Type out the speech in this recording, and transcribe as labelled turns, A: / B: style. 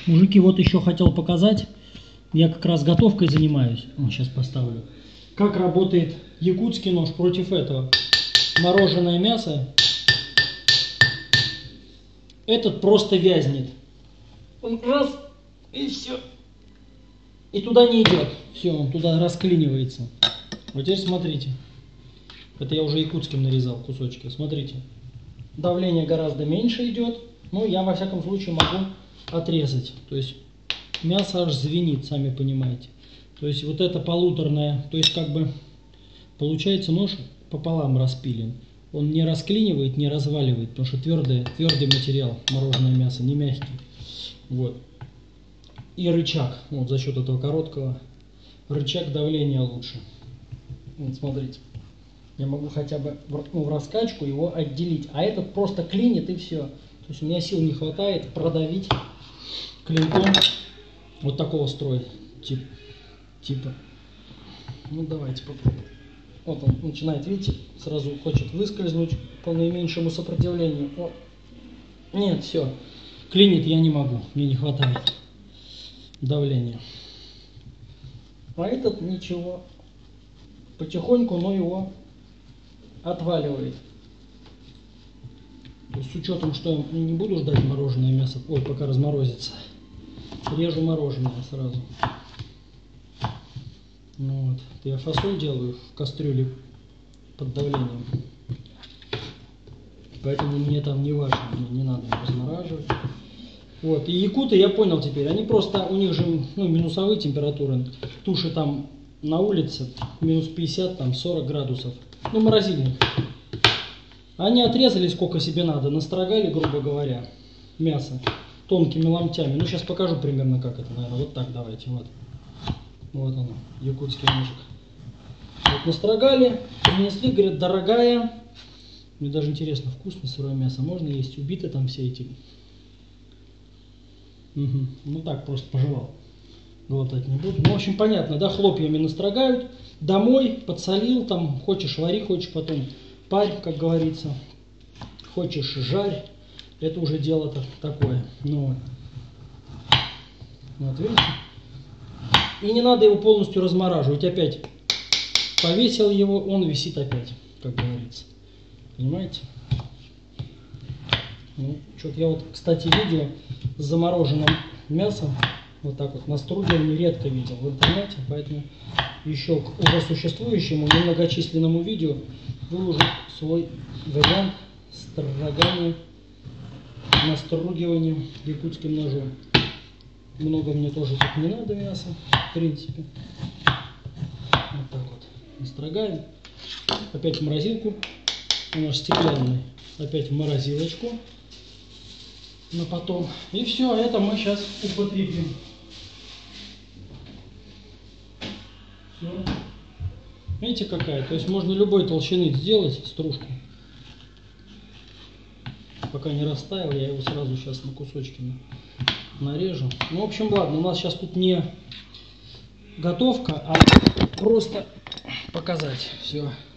A: Мужики, вот еще хотел показать. Я как раз готовкой занимаюсь. Сейчас поставлю. Как работает якутский нож против этого. Мороженое мясо. Этот просто вязнет. Он раз, и все. И туда не идет. Все, он туда расклинивается. Вот теперь смотрите. Это я уже якутским нарезал кусочки. Смотрите. Давление гораздо меньше идет. Ну, я во всяком случае могу отрезать. То есть мясо аж звенит, сами понимаете. То есть вот это полуторное, то есть как бы получается нож пополам распилен. Он не расклинивает, не разваливает, потому что твердый материал, мороженое мясо, не мягкий. Вот. И рычаг, вот за счет этого короткого, рычаг давления лучше. Вот смотрите. Я могу хотя бы в раскачку его отделить. А этот просто клинит и все. То есть у меня сил не хватает продавить клинком вот такого строя. Типа. Ну давайте попробуем. Вот он начинает, видите, сразу хочет выскользнуть по наименьшему сопротивлению. Вот. Нет, все. Клинит я не могу. Мне не хватает давления. А этот ничего. Потихоньку, но его отваливает. То есть с учетом, что я не буду ждать мороженое мясо, ой, пока разморозится, режу мороженое сразу. Ну вот. Я фасоль делаю в кастрюле под давлением. Поэтому мне там не важно, мне не надо размораживать. Вот. И якуты, я понял теперь, они просто, у них же минусовые температуры, туши там на улице, минус 50, там 40 градусов. Ну, морозильник. Они отрезали сколько себе надо, настрогали, грубо говоря, мясо тонкими ломтями. Ну, сейчас покажу примерно, как это, наверное. Вот так давайте, вот. Вот оно, якутский ножик. Вот настрогали, принесли, говорят, дорогая. Мне даже интересно, вкусно сырое мясо. Можно есть, убиты там все эти. Угу. Ну, так, просто пожевал. Глотать не буду. Ну, в общем, понятно, да, хлопьями настрогают. Домой подсолил, там, хочешь вари, хочешь потом парь, как говорится. Хочешь жарь. Это уже дело такое. Ну, вот видите? И не надо его полностью размораживать. Опять повесил его, он висит опять, как говорится. Понимаете? Ну, что-то я вот, кстати, видео с замороженным мясом, вот так вот, на стругеле редко видел в интернете, поэтому еще к уже существующему немногочисленному видео выложу свой вариант строгания, настругивания якутским ножом. Много мне тоже тут не надо мяса, в принципе. Вот так вот настрогаем. Опять в морозилку. У нас стеклянный. Опять в морозилочку. На потом. И все, это мы сейчас употребим. Все. Видите, какая? То есть можно любой толщины сделать стружку. Пока не растаял, я его сразу сейчас на кусочки нарежу. Ну, в общем, ладно, у нас сейчас тут не готовка, а просто показать все.